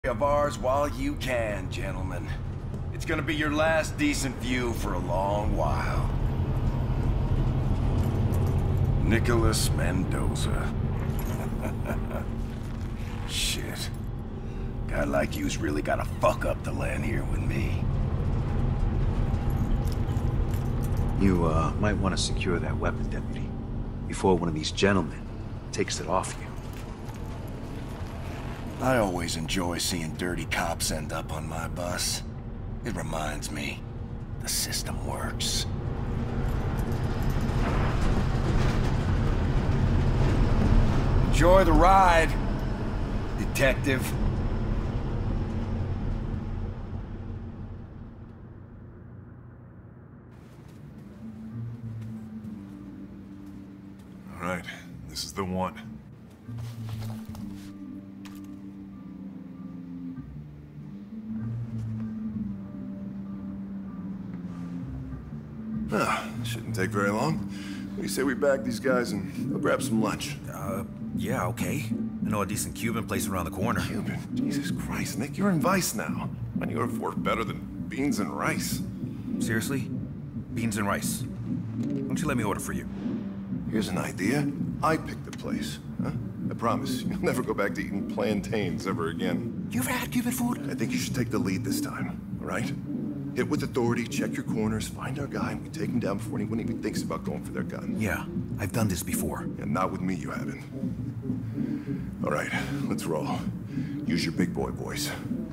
of ours while you can, gentlemen. It's gonna be your last decent view for a long while. Nicholas Mendoza. Shit. Guy like you's really gotta fuck up to land here with me. You, might want to secure that weapon, Deputy, before one of these gentlemen takes it off you. I always enjoy seeing dirty cops end up on my bus. It reminds me, the system works. Enjoy the ride, detective. All right, this is the one. Shouldn't take very long. What do you say we bag these guys and go grab some lunch? Yeah, okay. I know a decent Cuban place around the corner. Cuban? Jesus Christ, Nick, you're in Vice now. I knew it worked better than beans and rice. Seriously? Beans and rice. Why don't you let me order for you? Here's an idea. I picked the place. Huh? I promise, you'll never go back to eating plantains ever again. You ever had Cuban food? I think you should take the lead this time, all right? Hit with authority, check your corners, find our guy, and we take him down before anyone even thinks about going for their gun. Yeah, I've done this before. And not with me, you haven't. All right, let's roll. Use your big boy voice.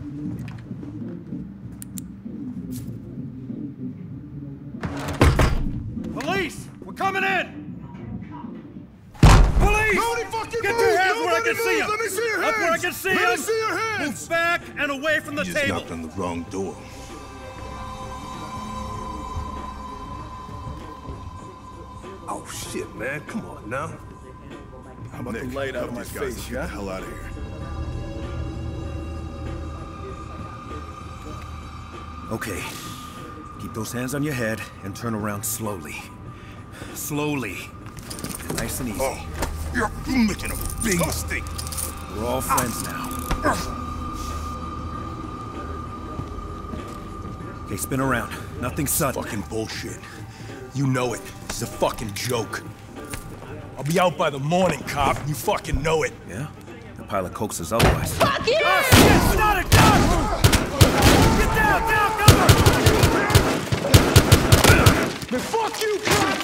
Police! We're coming in! Police! Nobody fucking Get move! your hands where I Nobody can see move! them! Let me see your Up hands! where I can see Let them! me see your hands! Move back and away from the You table! just knocked on the wrong door. Oh shit, man. Come on now. How about the light out of my face, yeah? Get the hell out of here. Okay. Keep those hands on your head and turn around slowly. Slowly. Nice and easy. Oh, you're making a big mistake. We're all friends now. Okay, spin around. Nothing sudden. Fucking bullshit. You know it. This is a fucking joke. I'll be out by the morning, cop. You fucking know it. Yeah? The pilot coaxes otherwise. Fuck you! Oh, shit! Start it! Down! Get down! Down! Cover! Man, fuck you, cop!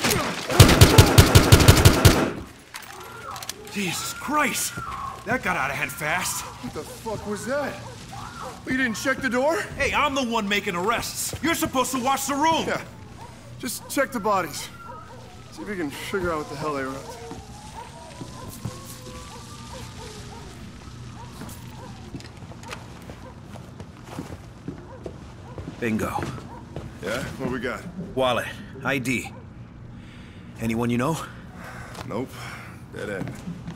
Jesus Christ! That got out of hand fast. What the fuck was that? You didn't check the door? Hey, I'm the one making arrests. You're supposed to watch the room. Yeah. Just check the bodies. See if we can figure out what the hell they were up to. Bingo. Yeah? What we got? Wallet. ID. Anyone you know? Nope. Dead end.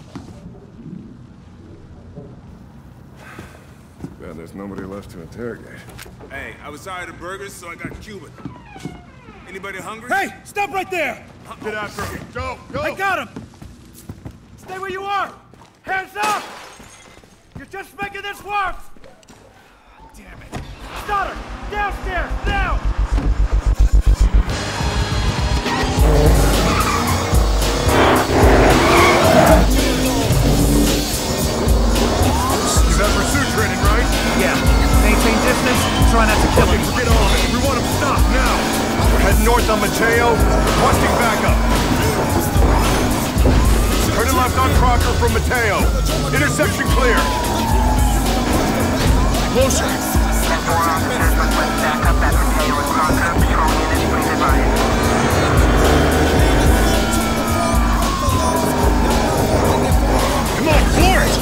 Well, there's nobody left to interrogate. Hey, I was tired of burgers, so I got Cuban. Anybody hungry? Hey! Stop right there! Get after him. Go! Go! I got him! Stay where you are! Hands up! You're just making this worse! Damn it! Stoddard! Downstairs! Now! You got pursuit training, right? Yeah. Maintain distance. Try not to kill him. Get on it. We want him stopped now. We're heading north on Mateo. Requesting backup. Turning left on Crocker from Mateo. Intersection clear. Closer. 4 officers request backup at Mateo and Crocker. Patrol units, please advise. Come on, floor it!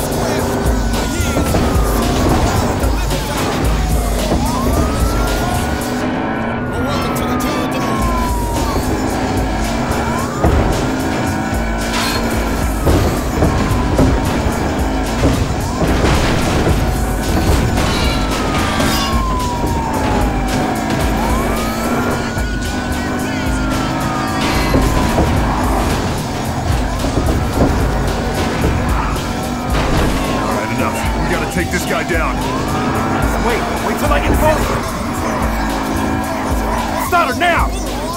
Wait till I get closer! Stoddard, now!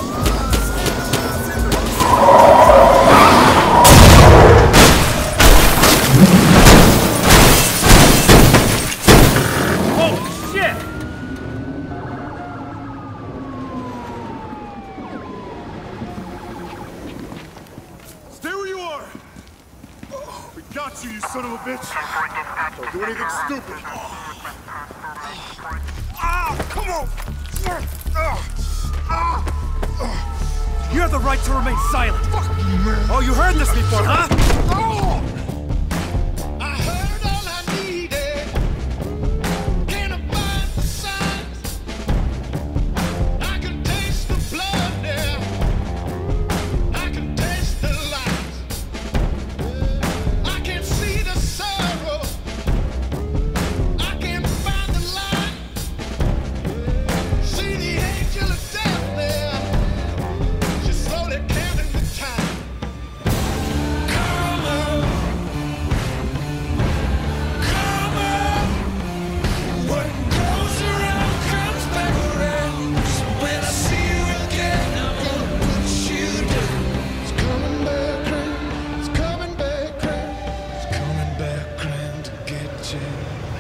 Holy shit! Stay where you are! Oh, we got you, you son of a bitch! Don't do anything stupid! Come on! You have the right to remain silent! Fuck you, man! Oh, you heard this before, huh? I heard all I needed. Can I find the signs? I can taste the blood now. I can taste the lights. I can see the sorrow. I can find the light. See the angel of death there. She's slowly counting the time. Come on. Come on. What goes around comes back around. So when I see you again, I'm gonna put you down. It's coming back round. It's coming back round. It's coming back round to get you.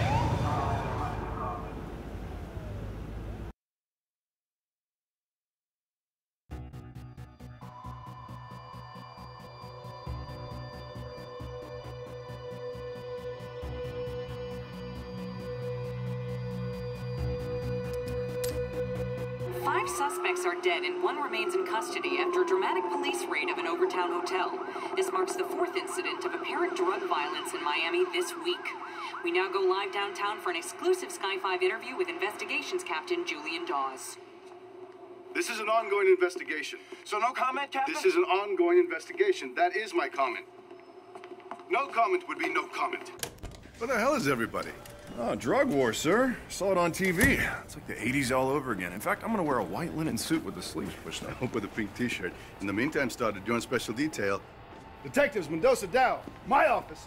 Five suspects are dead and one remains in custody after a dramatic police raid of an Overtown hotel. This marks the fourth incident of apparent drug violence in Miami this week. We now go live downtown for an exclusive Sky 5 interview with Investigations Captain Julian Dawes. This is an ongoing investigation. So no comment, Captain? This is an ongoing investigation. That is my comment. No comment would be no comment. What the hell is everybody? Oh, drug war, sir. Saw it on TV. It's like the 80s all over again. In fact, I'm gonna wear a white linen suit with the sleeves pushed up. With a pink t-shirt. In the meantime, started doing special detail. Detectives Mendoza Dow, my office.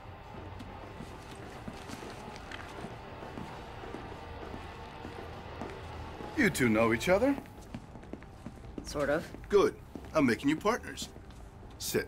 You two know each other? Sort of. Good. I'm making you partners. Sit.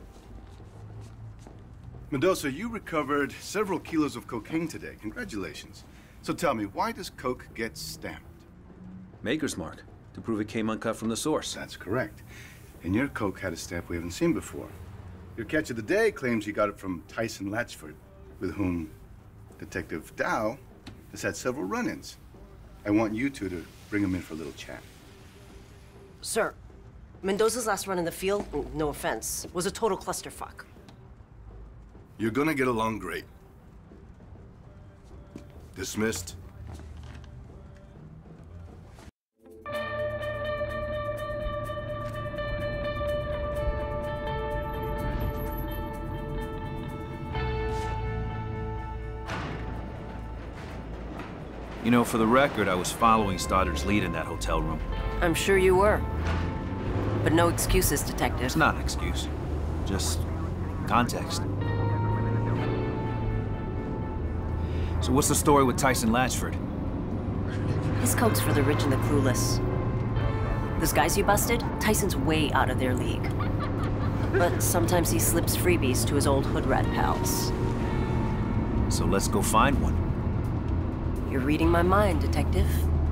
Mendoza, you recovered several kilos of cocaine today. Congratulations. So tell me, why does coke get stamped? Maker's mark, to prove it came uncut from the source. That's correct. And your coke had a stamp we haven't seen before. Your catch of the day claims you got it from Tyson Latchford, with whom Detective Dow has had several run-ins. I want you two to bring him in for a little chat. Sir, Mendoza's last run in the field, no offense, was a total clusterfuck. You're gonna get along great. Dismissed. You know, for the record, I was following Stoddard's lead in that hotel room. I'm sure you were. But no excuses, Detective. It's not an excuse. Just context. So what's the story with Tyson Latchford? His coke's for the rich and the clueless. Those guys you busted, Tyson's way out of their league. But sometimes he slips freebies to his old hood rat pals. So let's go find one. You're reading my mind, Detective.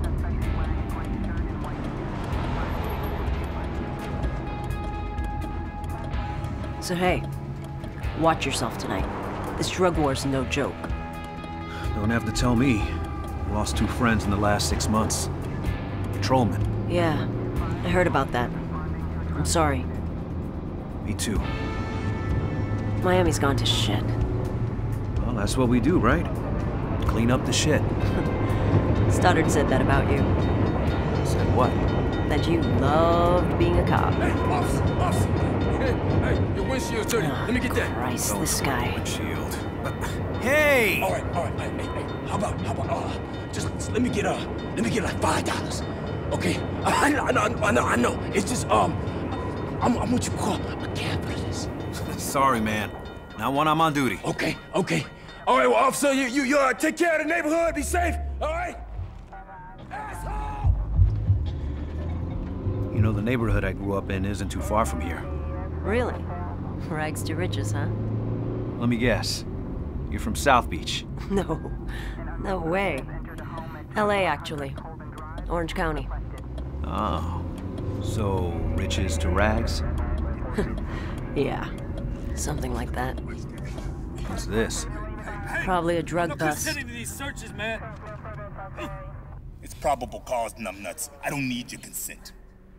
So hey, watch yourself tonight. This drug war's no joke. Don't have to tell me. Lost 2 friends in the last 6 months. Patrolmen. Yeah, I heard about that. I'm sorry. Me too. Miami's gone to shit. Well, that's what we do, right? Clean up the shit. Stoddard said that about you. Said what? That you loved being a cop. Hey, officer. Hey, your windshield's dirty. Let me get that. Christ, this guy. Windshield. Hey! All right. Hey, how about, just let me get like $5. Okay? I know. It's just, I'm what you call a capitalist. Sorry, man. Not when I'm on duty. Okay. All right, well, officer, you take care of the neighborhood. Be safe, all right? You know, the neighborhood I grew up in isn't too far from here. Really? Rags to riches, huh? Let me guess. You're from South Beach. No. No way. LA, actually. Orange County. Oh. So, riches to rags? Yeah. Something like that. What's this? Probably a drug bust. Consenting to these searches, man. It's probable cause, numbnuts. I don't need your consent.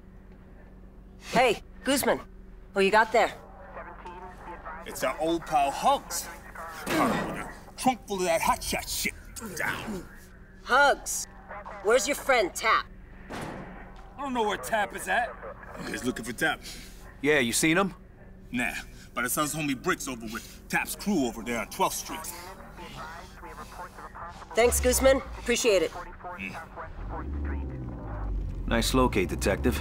Hey, Guzman. Who you got there? It's our old pal Hugs. With a trunk full of that hotshot shit. Down. Hugs. Where's your friend, Tap? I don't know where Tap is at. You guys looking for Tap? Yeah, you seen him? Nah, but his son's homie Bricks over with Tap's crew over there on 12th Street. Thanks, Guzman. Appreciate it. Nice locate, Detective.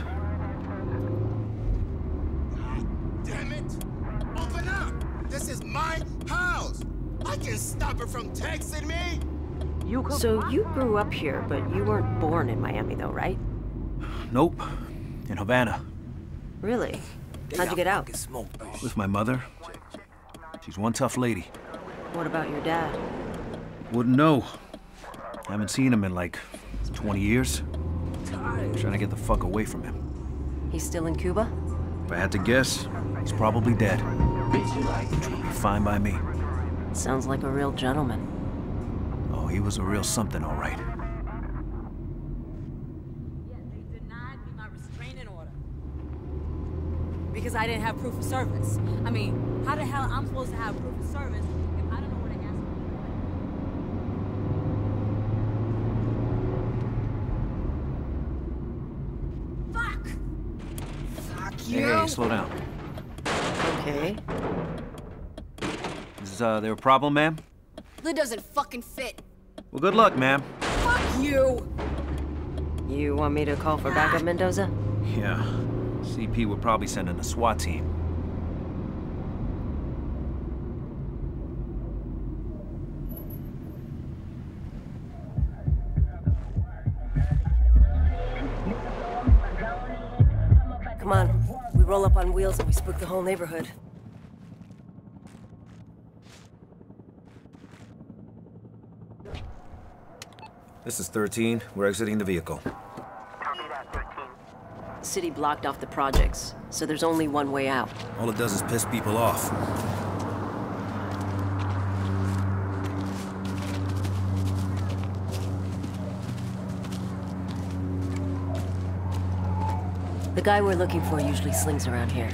Damn it! Open up! This is my house! I can stop her from texting me! So you grew up here, but you weren't born in Miami, though, right? Nope. In Havana. Really? How'd you get out? With my mother. She's one tough lady. What about your dad? Wouldn't know. Haven't seen him in like 20 years. Trying to get the fuck away from him. He's still in Cuba? If I had to guess, he's probably dead. Which would be fine by me. Sounds like a real gentleman. Oh, he was a real something, all right. Because I didn't have proof of service. I mean, how the hell I'm supposed to have proof of service if I don't know where to ask? Fuck! Fuck you! Hey, slow down. Okay. Is there a problem, ma'am? Lid doesn't fucking fit. Well, good luck, ma'am. Fuck you! You want me to call for backup, Mendoza? Yeah. CP would probably send in a SWAT team. Come on. We roll up on wheels and we spook the whole neighborhood. This is 13. We're exiting the vehicle. The city blocked off the projects, so there's only one way out. All it does is piss people off. The guy we're looking for usually slings around here.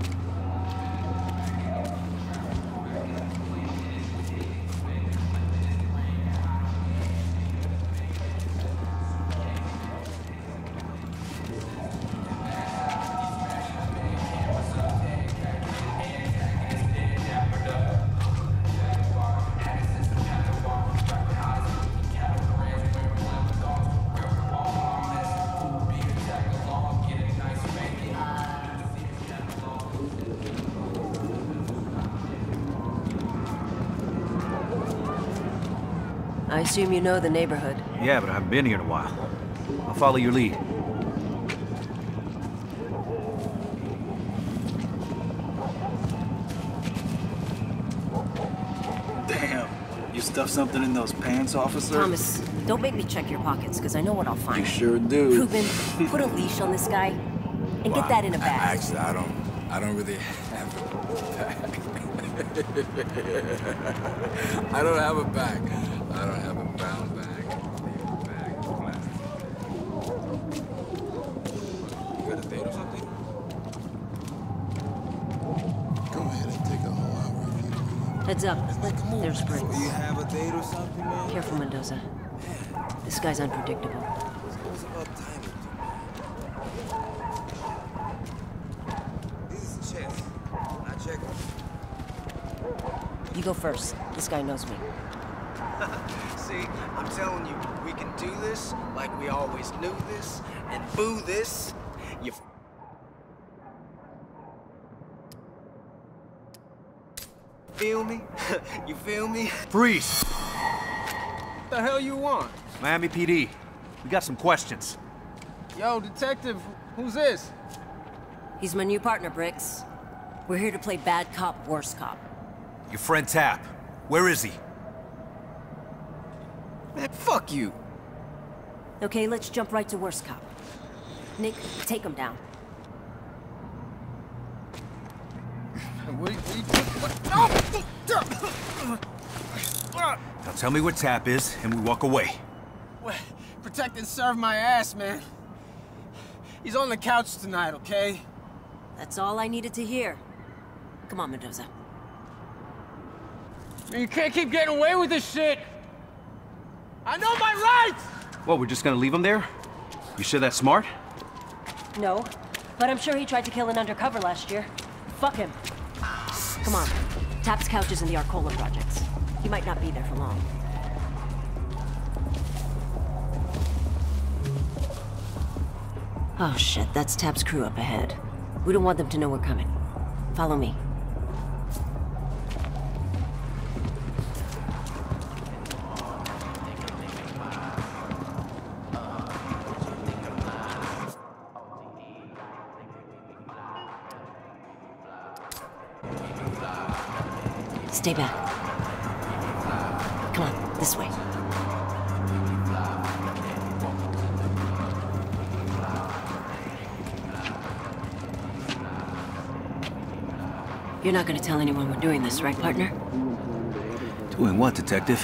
I assume you know the neighborhood. Yeah, but I haven't been here in a while. I'll follow your lead. Damn. You stuffed something in those pants, officer? Thomas, don't make me check your pockets, because I know what I'll find. You sure do. Ruben, put a leash on this guy, and get that in a bag. Actually, I don't really have a bag. I don't have a bag. I don't have a brown bag. You got a date or something? Go ahead and take a whole hour if you want. Heads up. There's Briggs. You have a date or something, man? Careful, Mendoza. This guy's unpredictable. What's about time? This is chess. I check. You go first. This guy knows me. See, I'm telling you, we can do this like we always knew this, and boo this. You feel me? You feel me? Freeze! What the hell you want? Miami PD. We got some questions. Yo, detective, who's this? He's my new partner, Bricks. We're here to play bad cop, worse cop. Your friend Tap. Where is he? Man, fuck you. Okay, let's jump right to worse cop. Nick, take him down. Now tell me where Tap is, and we walk away. Protect and serve my ass, man. He's on the couch tonight, okay? That's all I needed to hear. Come on, Mendoza. You can't keep getting away with this shit! I know my rights! What, we're just gonna leave him there? You sure that's smart? No, but I'm sure he tried to kill an undercover last year. Fuck him. Come on. Tap's couch is in the Arcola projects. He might not be there for long. Oh shit, that's Tap's crew up ahead. We don't want them to know we're coming. Follow me. Stay back. Come on, this way. You're not gonna tell anyone we're doing this, right, partner? Doing what, detective?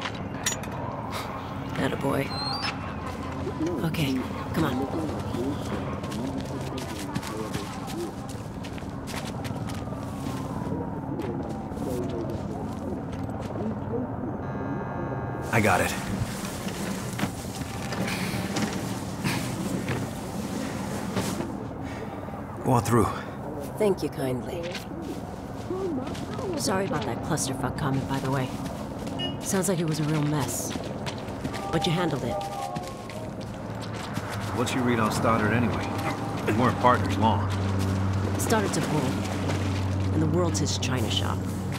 Attaboy. Okay, come on. I got it. Go on through. Thank you kindly. Sorry about that clusterfuck comment, by the way. Sounds like it was a real mess. But you handled it. What's your read on Stoddard anyway? We weren't partners long. Stoddard's a bull. And the world's his china shop.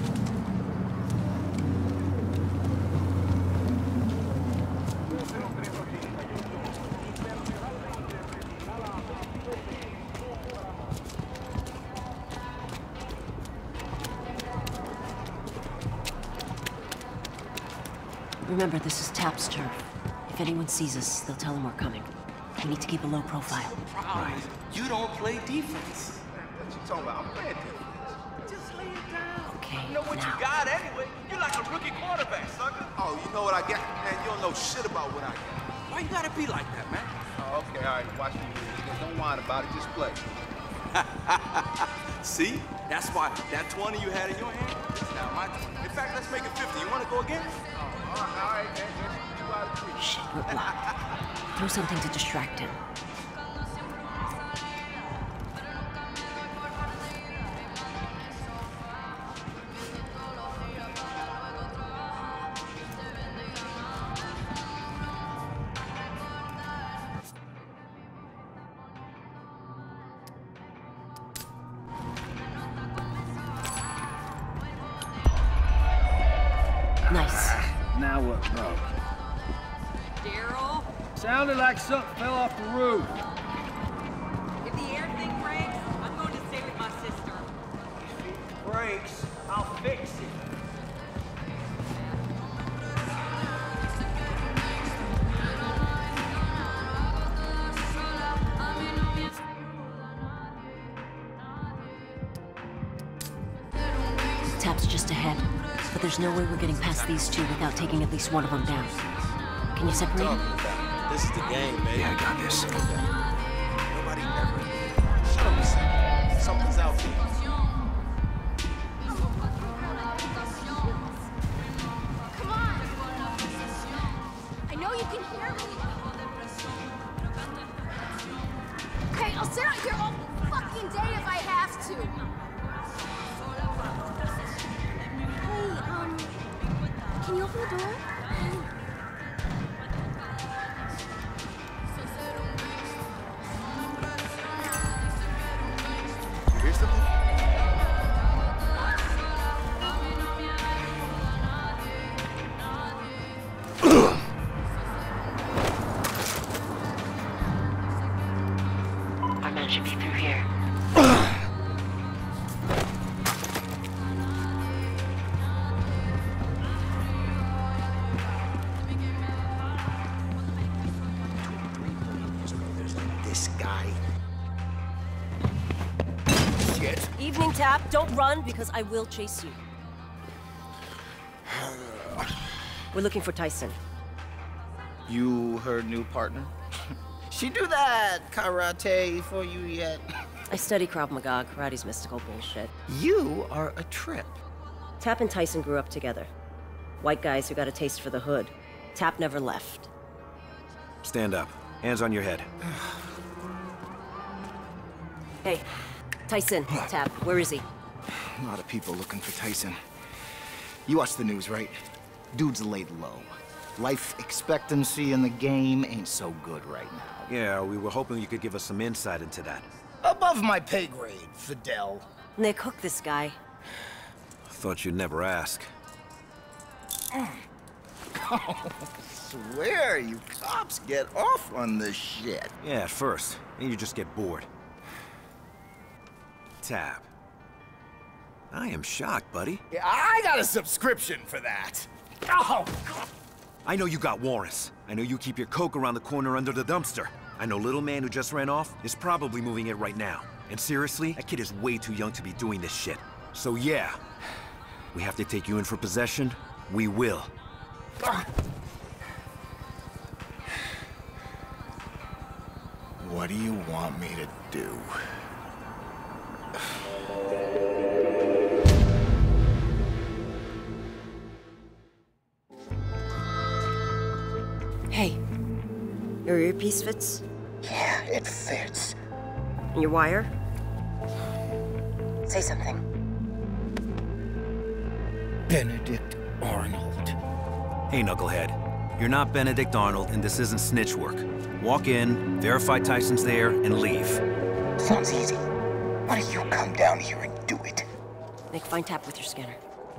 Remember, this is Tap's turf. If anyone sees us, they'll tell him we're coming. We need to keep a low profile. Right. You don't play defense. What you talking about? I'm playing defense. Just lay it down. Okay, You know what you got anyway. You're like a rookie quarterback, sucker. Oh, you know what I got? Man, you don't know shit about what I got. Why you gotta be like that, man? Oh, okay, all right. Watch me. Don't whine about it. Just play. See? That's why that 20 you had in your hand is now my 20. In fact, let's make it 50. You want to go again? All right, man. Just 2 out of 3. Shit, we're blocked. Throw something to distract him. Nice. Now what, bro? Daryl? Sounded like something fell off the roof. If the air thing breaks, I'm going to stay with my sister. If it breaks, I'll fix it. Tap's just ahead, but there's no way we're getting past these two without taking at least one of them down. Can you separate them? This is the game, baby. Yeah, I got this. Nobody ever. Shut up a second. Something's out there. Come on! I know you can hear me. Okay, I'll sit out here all fucking day if I have to. Hey, can you open the door? Here's something. Scanner should be through here. This guy. Shit. Evening, Tap. Don't run, because I will chase you. We're looking for Tyson. You her new partner? She do that karate for you yet? I study Krav Maga. Karate's mystical bullshit. You are a trip. Tap and Tyson grew up together. White guys who got a taste for the hood. Tap never left. Stand up. Hands on your head. Hey, Tyson, Tap, where is he? A lot of people looking for Tyson. You watch the news, right? Dude's laid low. Life expectancy in the game ain't so good right now. Yeah, we were hoping you could give us some insight into that. Above my pay grade, Fidel. Nick, hook this guy. Thought you'd never ask. Oh, swear you cops get off on this shit. Yeah, at first. Then you just get bored. Tap. I am shocked, buddy. Yeah, I got a subscription for that. Oh, God. I know you got warrants. I know you keep your coke around the corner under the dumpster. I know little man who just ran off is probably moving it right now. And seriously, that kid is way too young to be doing this shit. So yeah, we have to take you in for possession. We will. What do you want me to do? Hey, your earpiece fits? Yeah, it fits. And your wire? Say something. Benedict Arnold. Hey, knucklehead. You're not Benedict Arnold, and this isn't snitch work. Walk in, verify Tyson's there, and leave. Sounds easy. Why don't you come down here and do it? Nick, find Tap with your scanner.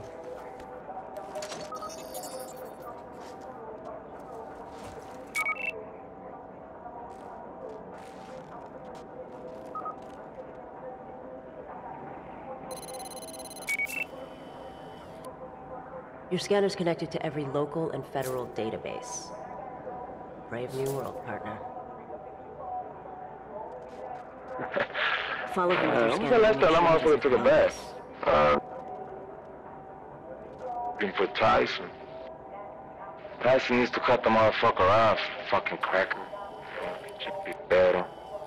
Your scanner's connected to every local and federal database. Brave new world, partner. Follow him with your scanner. When's the last time I'm also took a bath? Looking for Tyson. Tyson needs to cut the motherfucker off, fucking cracker. Should be better.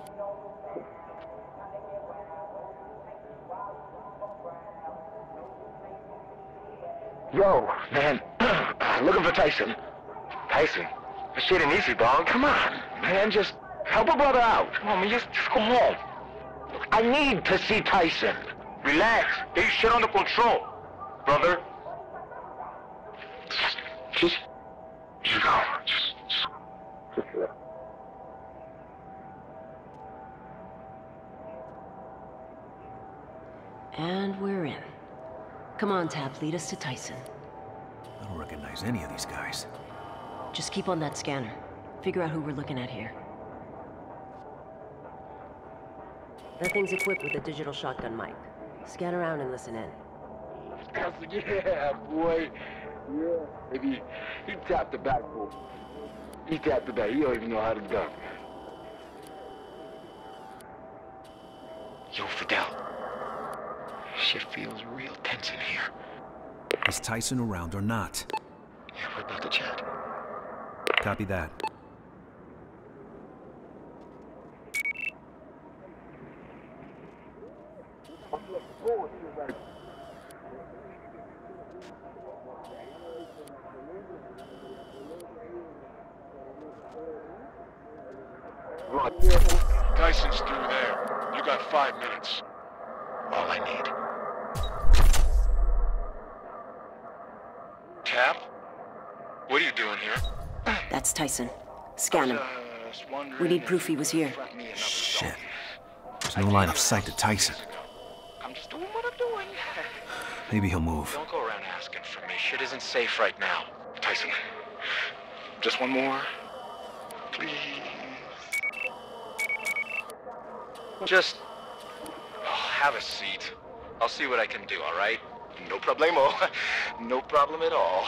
Yo, man, looking for Tyson. Tyson? That shit ain't easy, dog. Come on, man, just help a brother out. Come on, man, just go home. I need to see Tyson. Relax, get your shit under control, brother. Just go. And we're in. Come on, Tap, lead us to Tyson. I don't recognize any of these guys. Just keep on that scanner. Figure out who we're looking at here. That thing's equipped with a digital shotgun mic. Scan around and listen in. Yeah, boy. Yeah. Maybe he tapped the back, boy. He tapped the back. He don't even know how to duck. Yo, Fidel. Shit feels real tense in here. Is Tyson around or not? Yeah, we're about to chat. Copy that. Tyson's through there. You got 5 minutes. All I need. Tap? What are you doing here? That's Tyson. Scan him. We need proof he was here. Shit. There's no line of sight to Tyson. I'm just doing what I'm doing. Maybe he'll move. Don't go around asking for me. Shit isn't safe right now. Tyson, just one more. Please. Just have a seat. I'll see what I can do, all right? No problemo. No problem at all.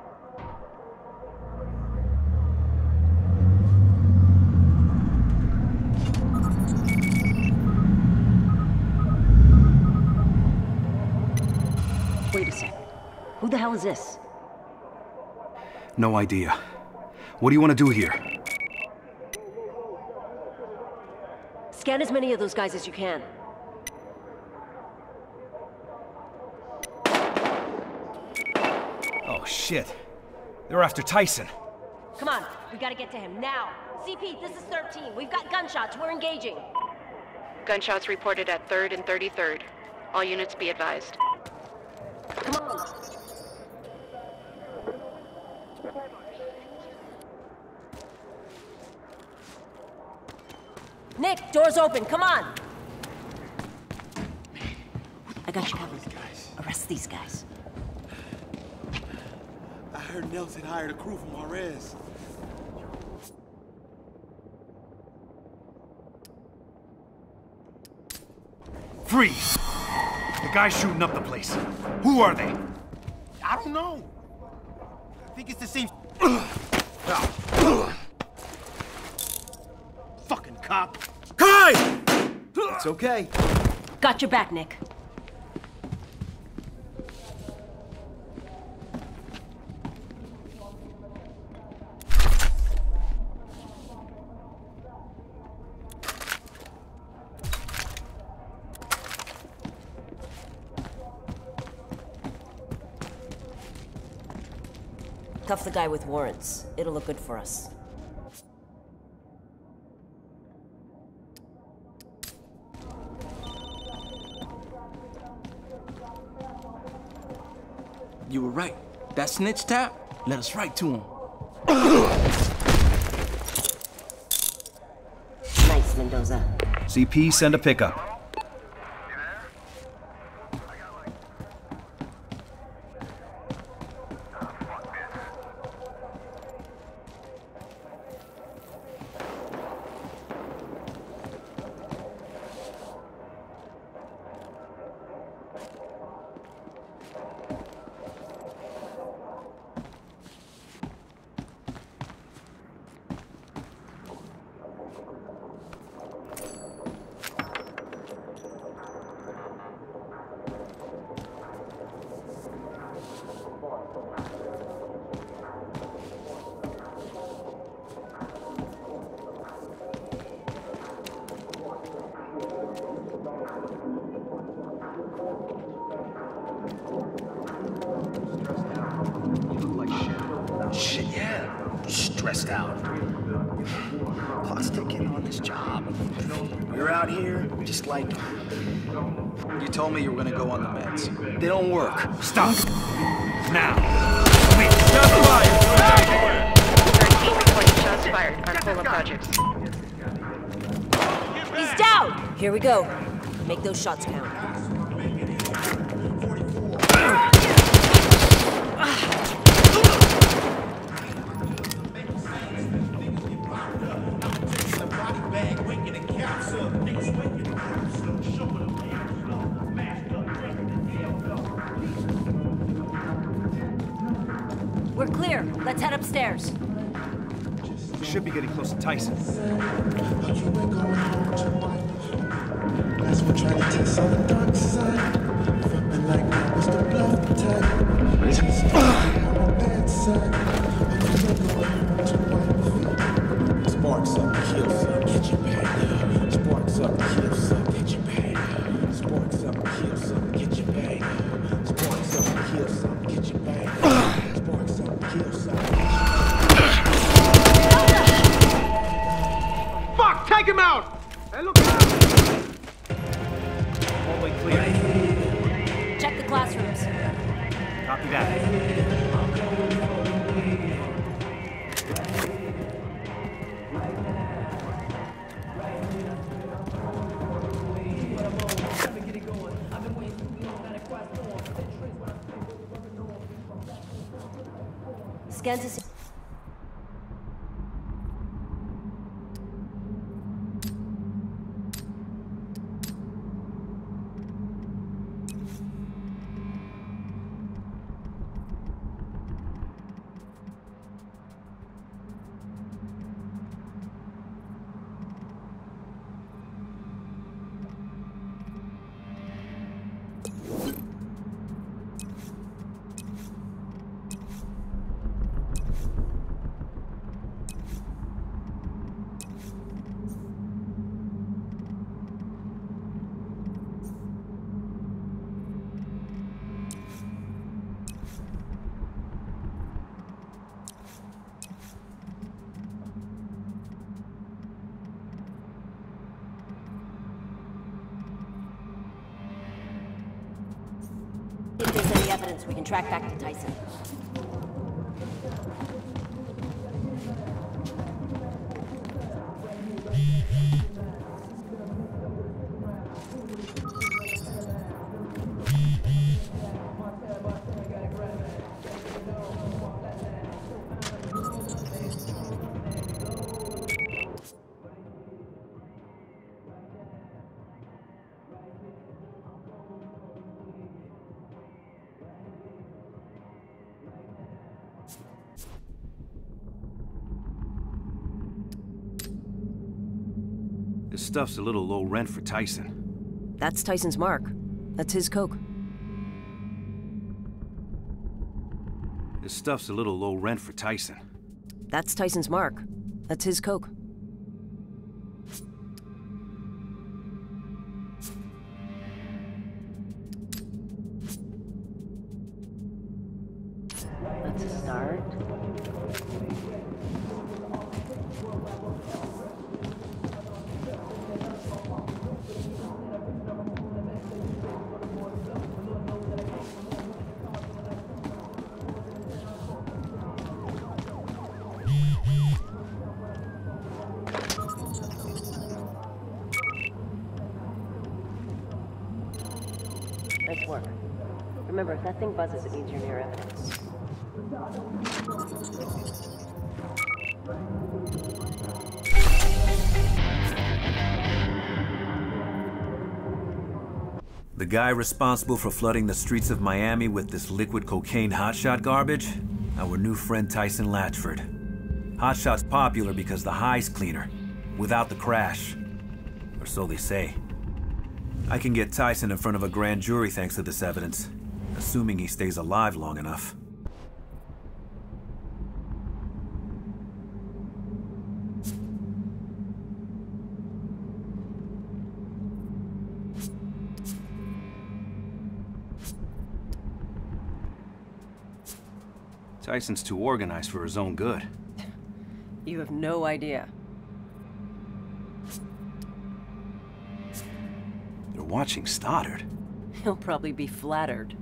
Wait a second. Who the hell is this? No idea. What do you want to do here? Scan as many of those guys as you can. Oh, shit. They're after Tyson. Come on, we gotta get to him now. CP, this is 13. We've got gunshots. We're engaging. Gunshots reported at 3rd and 33rd. All units be advised. Come on. Nick, door's open. Come on. I got you covered. Arrest these guys. I heard Nelson hired a crew from Juarez. Freeze! The guys shooting up the place. Who are they? I don't know. I think it's the same. Fucking cop. Kai! It's okay. Got your back, Nick. Cuff the guy with warrants. It'll look good for us. You were right. That snitch tap led us right to him. Nice, Mendoza. CP, send a pickup. Shit, yeah. Stressed out. Clock's ticking on this job. We're out here just like... You told me you were gonna go on the meds. They don't work. Stop! Now! Wait, shots fired! 13 reported shots fired on Cola Projects. He's down! Here we go. Make those shots count. We're clear. Let's head upstairs. We should be getting close to Tyson. That's what trying to test on the dark side. Feeling like I was the bluff type. Just on the bad side. Sparks up, kill some, get your bag up. Sparks up, kill some, get your bag up. Sparks up, kill some, get your bag up. Sparks up, kill some, get your bag up. Sparks up, kill some. Fuck! Take him out! Hey, look out! Hallway clear. Check the classrooms. Copy that. Scan to see. If there's any evidence, we can track back to Tyson. This stuff's a little low rent for Tyson. That's Tyson's mark. That's his coke. This stuff's a little low rent for Tyson. That's Tyson's mark. That's his coke. That's a start. Nice work. Remember, if that thing buzzes, it means you're near evidence. The guy responsible for flooding the streets of Miami with this liquid cocaine hotshot garbage? Our new friend Tyson Latchford. Hotshot's popular because the high's cleaner, without the crash. Or so they say. I can get Tyson in front of a grand jury thanks to this evidence, assuming he stays alive long enough. Tyson's too organized for his own good. You have no idea. They're watching Stoddard. He'll probably be flattered.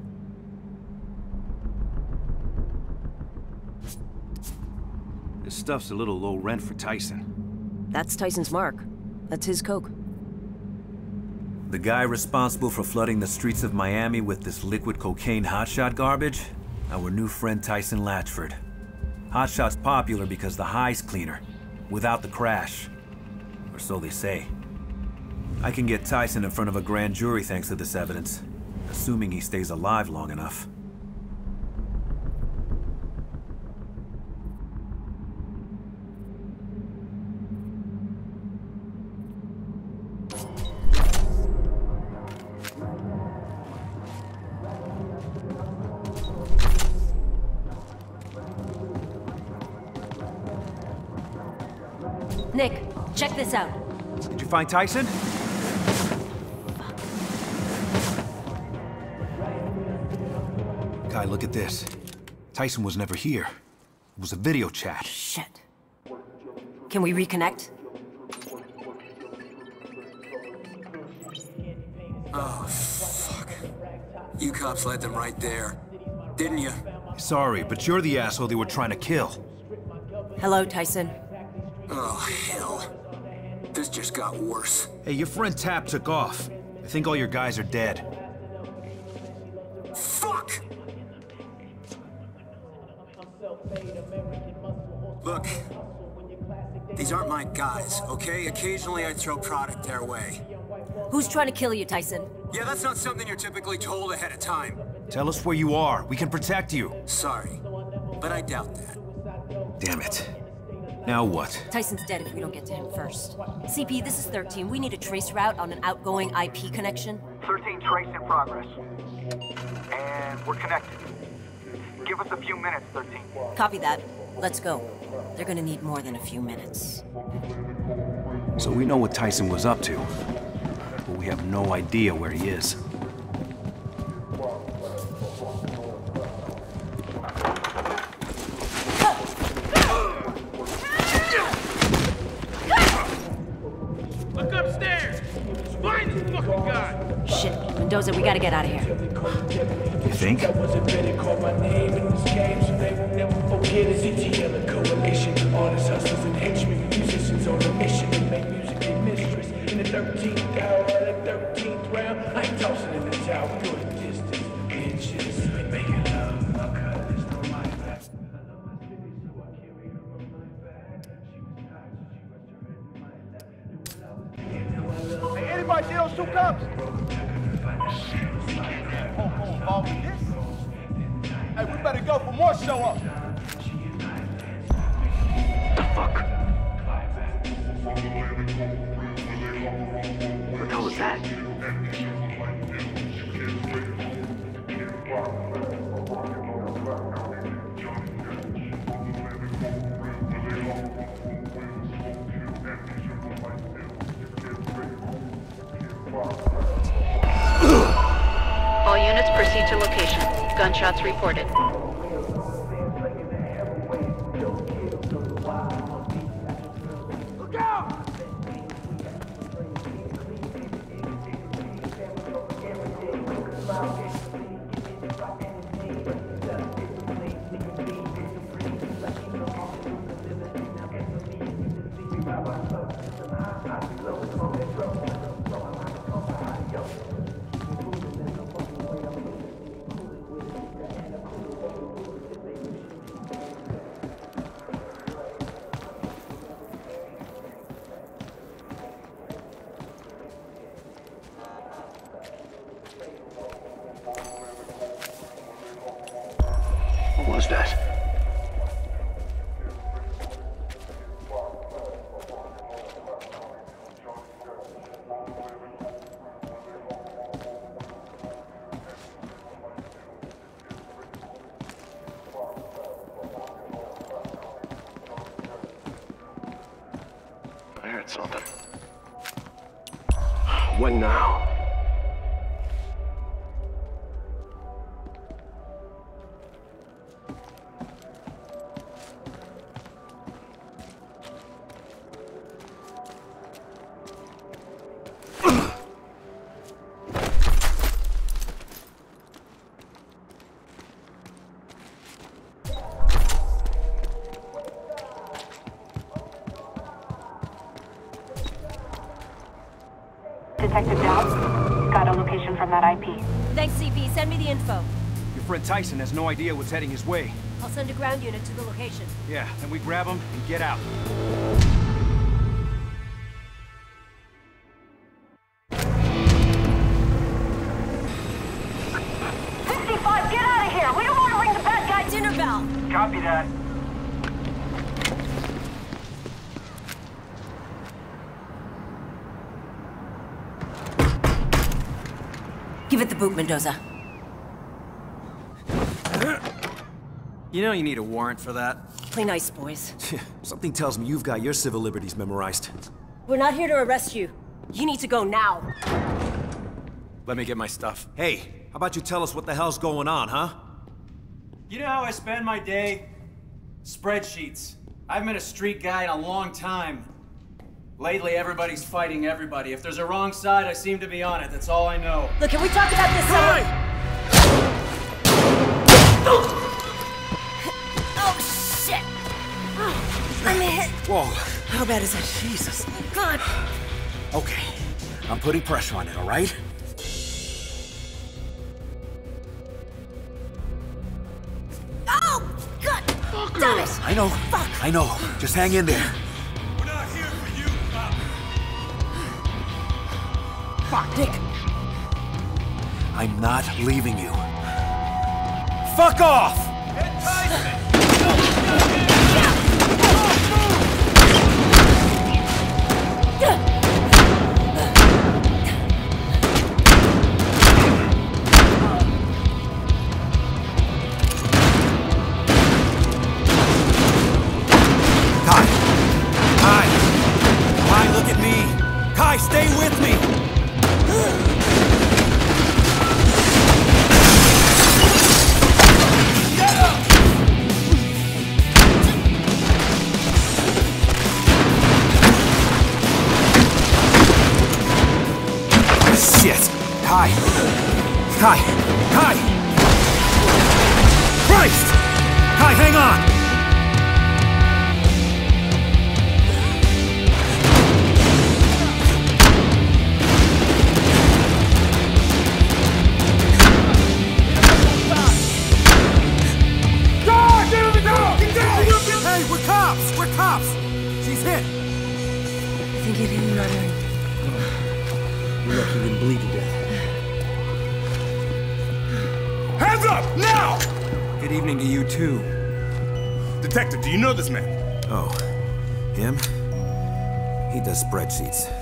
This stuff's a little low rent for Tyson. That's Tyson's mark. That's his coke. The guy responsible for flooding the streets of Miami with this liquid cocaine hotshot garbage? Our new friend Tyson Latchford. Hotshot's popular because the high's cleaner, without the crash. Or so they say. I can get Tyson in front of a grand jury thanks to this evidence, assuming he stays alive long enough. Nick, check this out. Did you find Tyson? Guy, look at this. Tyson was never here. It was a video chat. Shit. Can we reconnect? Oh, fuck. You cops led them right there, didn't you? Sorry, but you're the asshole they were trying to kill. Hello, Tyson. Oh, hell. This just got worse. Hey, your friend Tap took off. I think all your guys are dead. Fuck! Look, these aren't my guys, okay? Occasionally I throw product their way. Who's trying to kill you, Tyson? Yeah, that's not something you're typically told ahead of time. Tell us where you are. We can protect you. Sorry, but I doubt that. Damn it. Now what? Tyson's dead if we don't get to him first. CP, this is 13. We need a trace route on an outgoing IP connection. 13 trace in progress. And we're connected. Give us a few minutes, 13. Copy that. Let's go. They're gonna need more than a few minutes. So we know what Tyson was up to, but we have no idea where he is. Look upstairs! Find this fucking guy! Shit, Mendoza, we gotta get out of here. You think? Hey, anybody see those two cups? Involved in this? Hey, we better go for more show up. The fuck? What the hell was that? All units proceed to location. Gunshots reported. Look out! What was that? I heard something. What now? Detective Dow, got a location from that IP. Thanks, CP. Send me the info. Your friend Tyson has no idea what's heading his way. I'll send a ground unit to the location. Yeah, then we grab him and get out. Get out of here! We don't want to ring the bad guy dinner bell! Copy that. Give it the boot, Mendoza. You know you need a warrant for that. Play nice, boys. Something tells me you've got your civil liberties memorized. We're not here to arrest you. You need to go now. Let me get my stuff. Hey, how about you tell us what the hell's going on, huh? You know how I spend my day? Spreadsheets. I haven't been a street guy in a long time. Lately, everybody's fighting everybody. If there's a wrong side, I seem to be on it. That's all I know. Look, can we talk about this? Oh, shit! I'm hit. Whoa. How bad is that? Jesus. God. Okay. I'm putting pressure on it, all right? Oh, God! Damn it! I know. Fuck. I know. Just hang in there. We're not here for you, Pop. Fuck, Dick. I'm not leaving you. Fuck off! Get Tyson! Kai, look at me. Kai, stay with me. Shit. Ty! Ty! Ty! Christ! Ty, hang on! Hey, we're cops! We're cops! She's hit! I think it hit an artery. You're lucky you didn't bleed to death. Hands up! Now! Good evening to you, too. Detective, do you know this man? Oh, him? He does spreadsheets.